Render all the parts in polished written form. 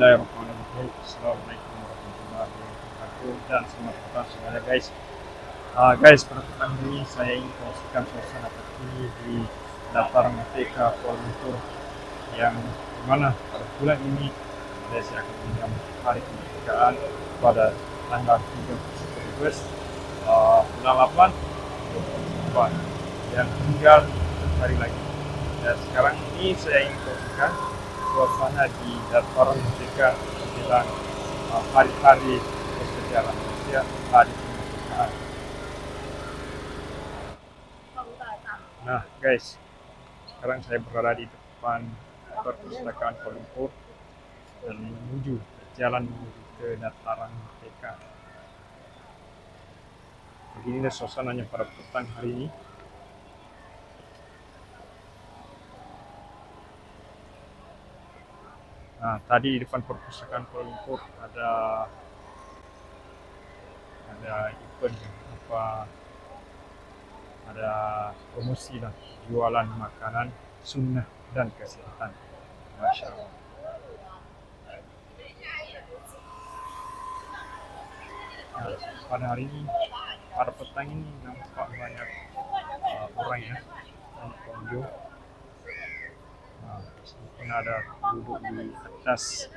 Bismillahirrahmanirrahim. Assalamualaikum warahmatullahi wabarakatuh dan selamat petang semuanya guys. Guys, pada petang ini saya ingin kongsikan suasana terkini di dataran Merdeka Kuala Lumpur yang dimana pada bulan ini Malaysia akan menyambut hari kemerdekaan pada tanggal 30 Agustus 98 yang tinggal hari lagi. Dan sekarang ini saya ingin kongsikan suasana di dataran Merdeka menjelang hari-hari bersejarah Malaysia, hari kemerdekaan. Nah guys, sekarang saya berada di depan perpustakaan Kuala Lumpur dan jalan menuju ke dataran Merdeka. Beginilah suasananya pada petang hari ini. Nah, tadi di depan perpustakaan Kuala Lumpur ada event ada promosi lah, jualan makanan sunnah dan kesehatan. Masya Allah. Nah, pada hari ini, pada petang ini nampak banyak orang ya, pengunjung. Nah, mungkin ada duduk di atas.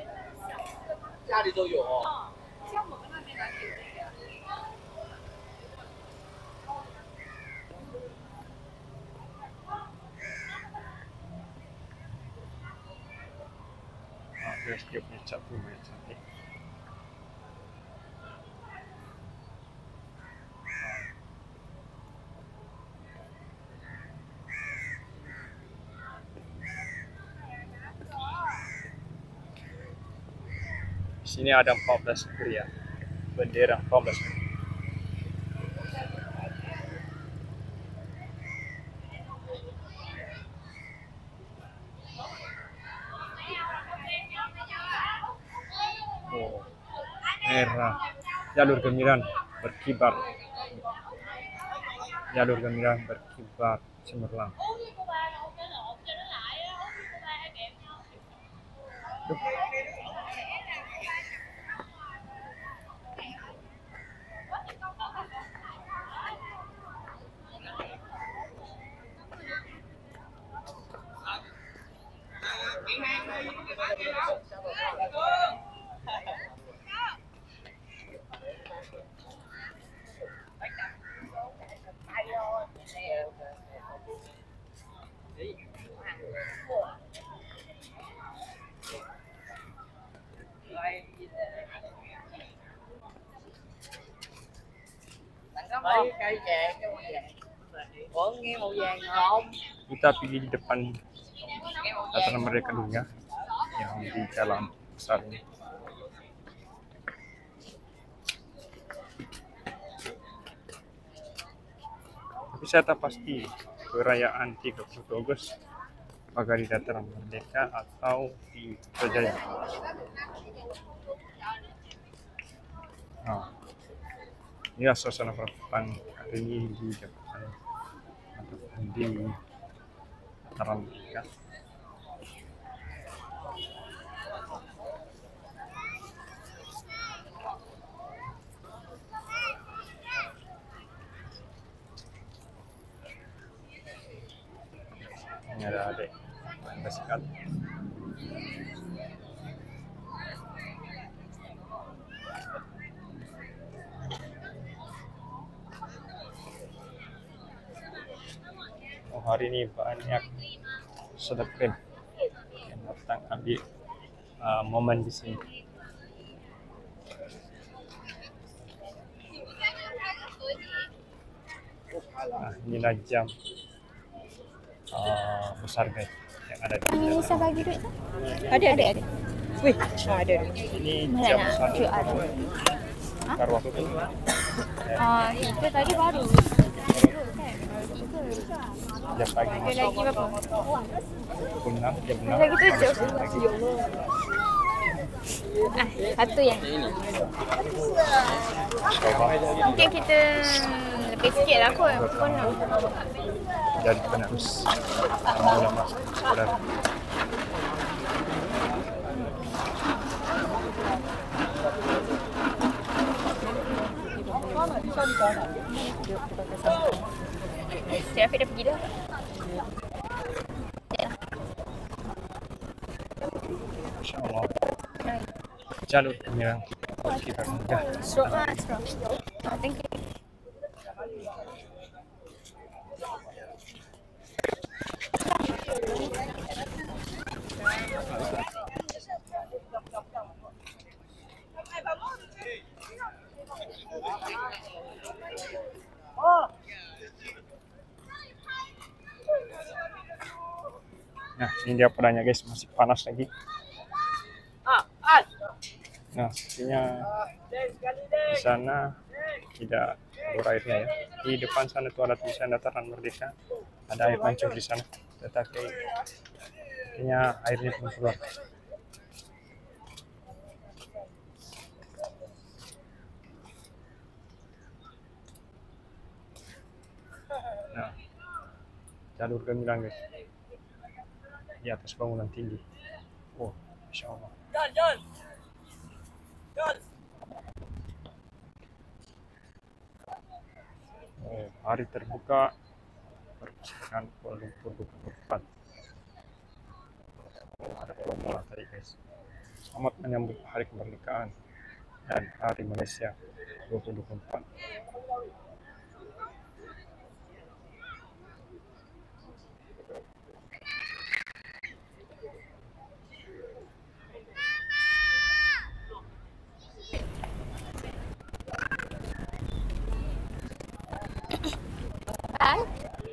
Guys, dia punya cat rumah yang cantik. Di sini ada 14 negeri ya, bendera 14 negeri. Oh, merah, jalur gemilang berkibar, jalur gemilang berkibar cemerlang. Kita pilih di depan dataran Merdeka dulu ya, yang di jalan besar ini. Tapi saya tak pasti perayaan 30 Agustus apakah di dataran Merdeka atau di Putrajaya. Nah, inilah suasana petang hari ini di Jakarta ataupun di dataran Merdeka. Ini ada adik main basikal. Oh, hari ini banyak sedekah yang datang ambil momen di sini. Nah, inilah jam besar guys yang ada di Ini dalam. Nisa bagi duit tu? Ada. Wih, ada. Ini Mana jam nak? besar Cuy ada. bakar waktu tu. Kita tadi baru. Jam pagi Ada lagi berapa? pukul 6, jam 6. Ada lagi 7. Satu yang ni. Mungkin kita lebih sikit lah kot. Pukul 6. Jadi penerus ulama sekolah. Cik Afiq dah pergi dah. Ya. InsyaAllah. Jalur gemilang kita mudah. Stroke lah, stroke. Oh, thank you. Nah, ini dia pedanya guys, masih panas lagi. Nah, sepertinya di sana tidak alur airnya ya. Di depan sana itu ada tulisan Dataran Merdeka, ada air mancur di sana, tetapi sepertinya airnya belum keluar. Nah, jalur gemilang guys, di atas bangunan tinggi. Oh, Masya Allah. Oh, hari terbuka perpustakaan Kuala Lumpur 24. Oh, ada promo lah tadi guys. Selamat menyambut Hari Kemerdekaan dan Hari Malaysia 2024. Bye.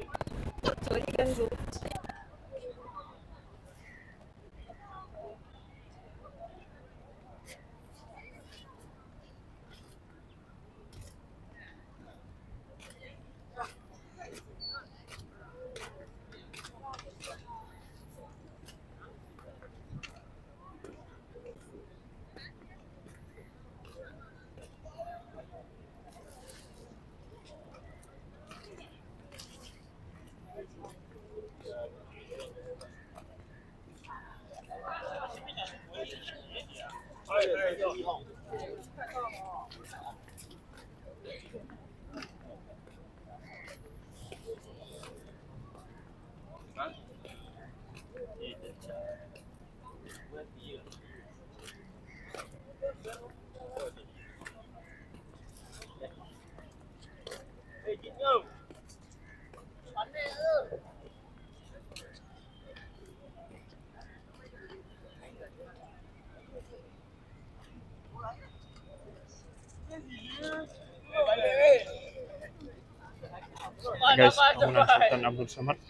Guys, bangunan Sultan Abdul Samad.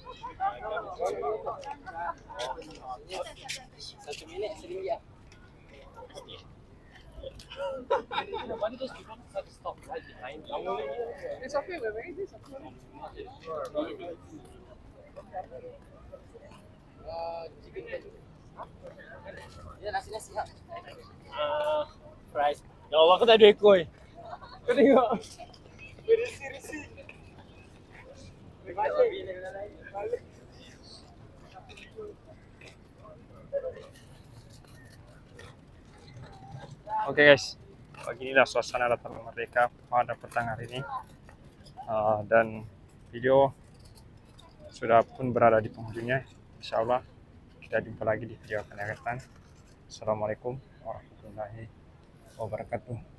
Fries. Ya Allah, aku tak ada ekor. Kau tengok. Berisi-risi. Oke guys, beginilah suasana Dataran Merdeka pada petang hari ini. Dan video sudah pun berada di penghujungnya. Insya Allah kita jumpa lagi di video akan datang. Assalamualaikum warahmatullahi wabarakatuh.